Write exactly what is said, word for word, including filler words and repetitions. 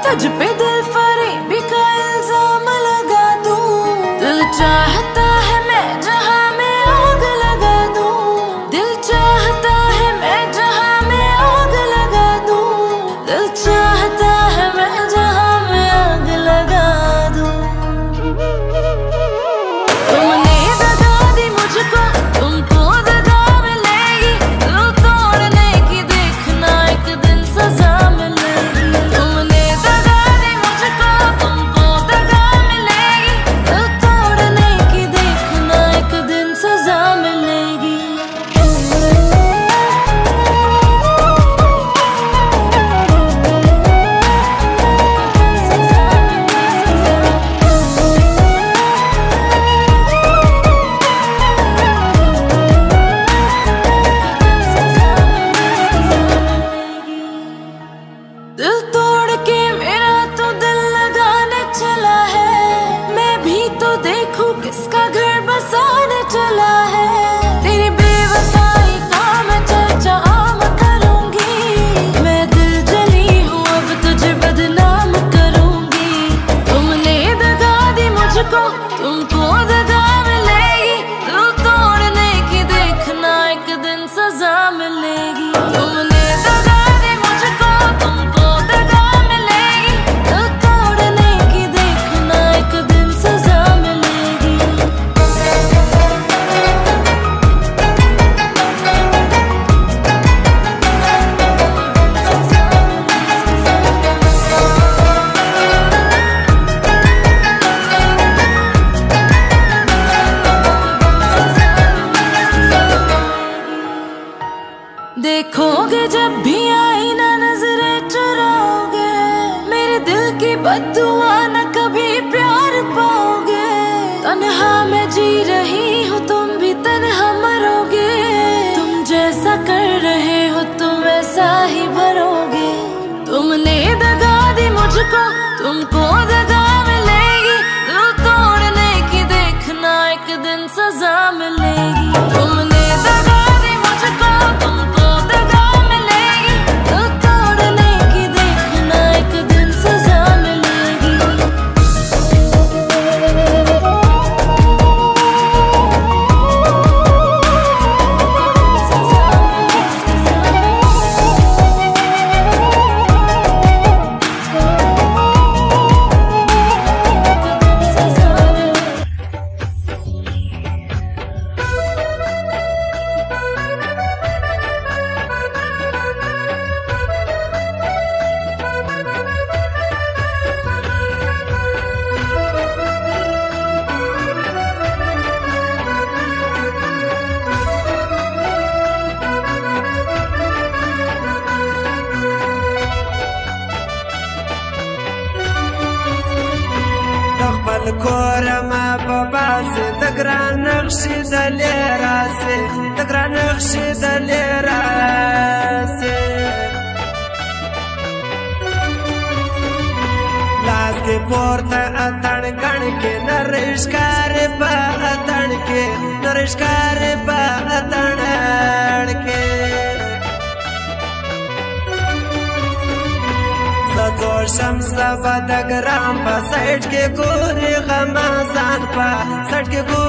तुझ पे दिल फरेबी का इल्जाम लगा दूं। दिल चाहता है मैं जहां में आग लगा दूं। दिल चाहता है मैं जहां में आग लगा दूं। दिल चाहता है मैं जहां में आग लगा दूं। तुमने दगा दी मुझको, तुमको दगा मिलेगी। दिल तोड़ने की देखना एक दिन सजा मिलेगी। तुमने दगा दी मुझको, तुमको दगा मिलेगी। दिल तोड़ने की देखना एक दिन सजा मिलेगी। दिल तोड़ के मेरा तो दिल लगाने चला है। मैं भी तो देखूं किसका घर बसाने चला है। तेरी बेवफाई का मैं चर्चा आम करूंगी। मैं दिल जली हूँ अब तुझे बदनाम करूंगी। तुमने दगा दी मुझको, तुमको दगा मिलेगी। दिल तोड़ने की देखना एक दिन सजा मिलेगी। तुमने दगा दी मुझको, तुमको दगा मिलेगी। दिल तोड़ने की देखना एक दिन सजा मिलेगी। देखोगे जब भी आईना नजरें चुराओगे। मेरे दिल की बद्दुआ न कभी प्यार पाओगे। तन्हा मैं जी रही हूँ, तुम भी तन्हा मरोगे। तुम जैसा कर रहे हो तुम वैसा ही भरोगे। तुमने दगा दी मुझको, तुमको दगा मिलेगी। दिल तोड़ने की देखना एक दिन सजा मिलेगी। तुमने दगा दी मुझको, तुमको दगा मिलेगी। दिल तोड़ने की देखना एक दिन सजा मिलेगी। خپل کور ما په باسي د ګران نقشې د لراسي د ګران نقشې د لراسي لاس کې پورته اتڼ غڼ کې نرشکار په اتڼ کې نرشکار په اتڼ کې زو شمس په د ګرام په سایډ کې ګوري غمازان په سایډ کې